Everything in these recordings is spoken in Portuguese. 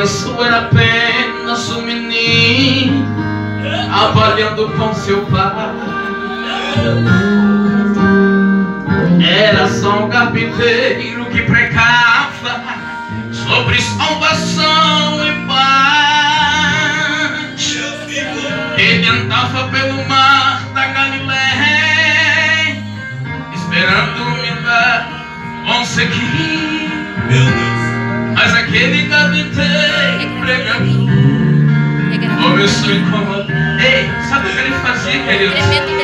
Isso era apenas um menino trabalhando com seu pai. Era só um carpinteiro que pregava sobre salvação e paz. Ele andava pelo mar da Galileia, esperando um milagre conseguir. Meu Deus. Mas aquele carpinteiro pregador começou a incomodar. Ei, sabe o que ele fazia, queridos?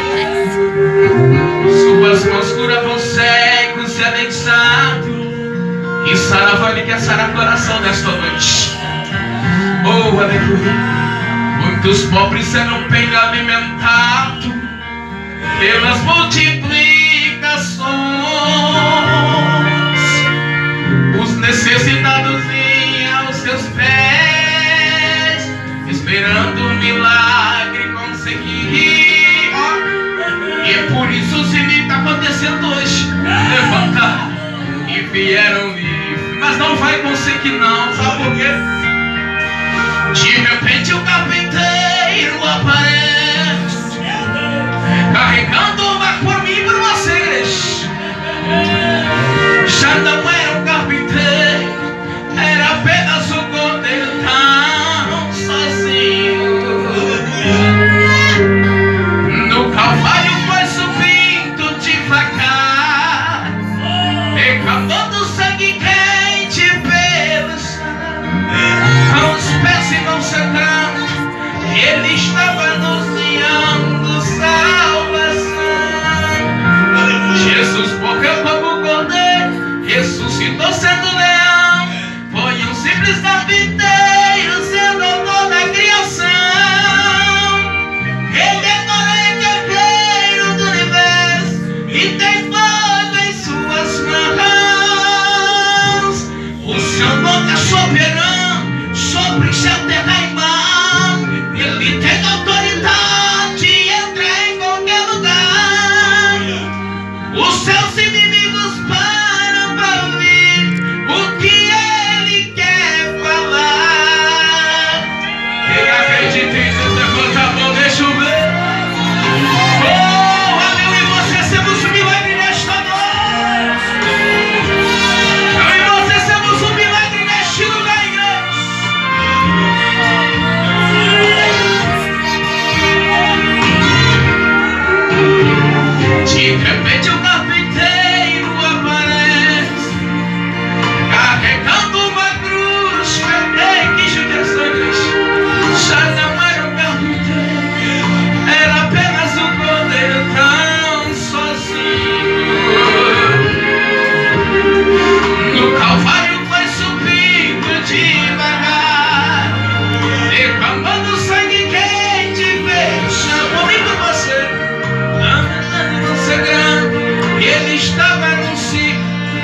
Suas mãos curavam cegos e aleijado, e sarava, ele quer sarar o coração desta noite. Oh, aleluia. Muitos pobres eram bem alimentados pelas multiplicações. Os necessitados iam aos seus pés, esperando um milagre conseguir. E por isso se me está acontecendo hoje. Levantar e vieram livres, mas não vai conseguir não. Sabe por quê? De repente o carpinteiro aparece, carregando uma por mim e por você, igreja. Já não era um carpinteiro, era apenas um cordeiro tão sozinho. No Calvário foi subindo devagar, derramando sangue quente pelo chão. Com os pés se vão secando, ele estava anunciando salvação. Jesus morreu como cordeiro, ressuscitou sendo leão. Foi um simples carpinteiro sendo autor da criação. Ele agora é guerreiro do universo e tem fogo em suas mãos. O seu nome é soberano sobre céu, terra e mar. Ele tem autoridade e entra em qualquer lugar. Os seus inimigos param para ouvir o que ele quer falar. Quem acredita em Deus, levanta a mão, deixa eu ver. Oh, eu e você somos um milagre nesta noite. Eu e você somos um milagre neste lugar, igreja. De repente o carpinteiro aparece, carregando uma cruz. Ei, que judiação, igreja. Já não era um carpinteiro, era apenas um cordeiro tão sozinho. No Calvário foi subindo devagar, derramando sangue quente pelo chão. Comigo com você, ele estava anunciando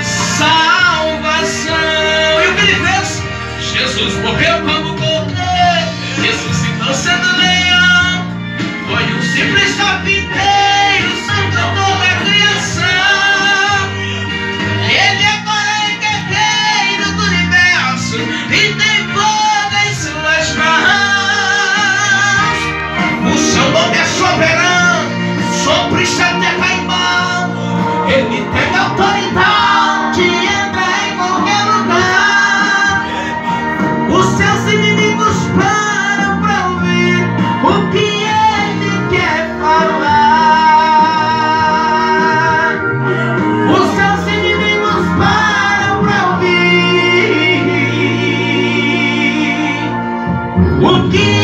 salvação. E o que ele fez? Jesus morreu como cordeiro, ressuscitou sendo leão. Foi um simples carpinteiro, santo autor da criação. Ele agora é guerreiro do universo e tem fogo em suas mãos. O seu nome é soberano sobre céu, terra e mar. Ele tem autoridade e entra em qualquer lugar. Os seus inimigos param para ouvir o que ele quer falar. Os seus inimigos param para ouvir o que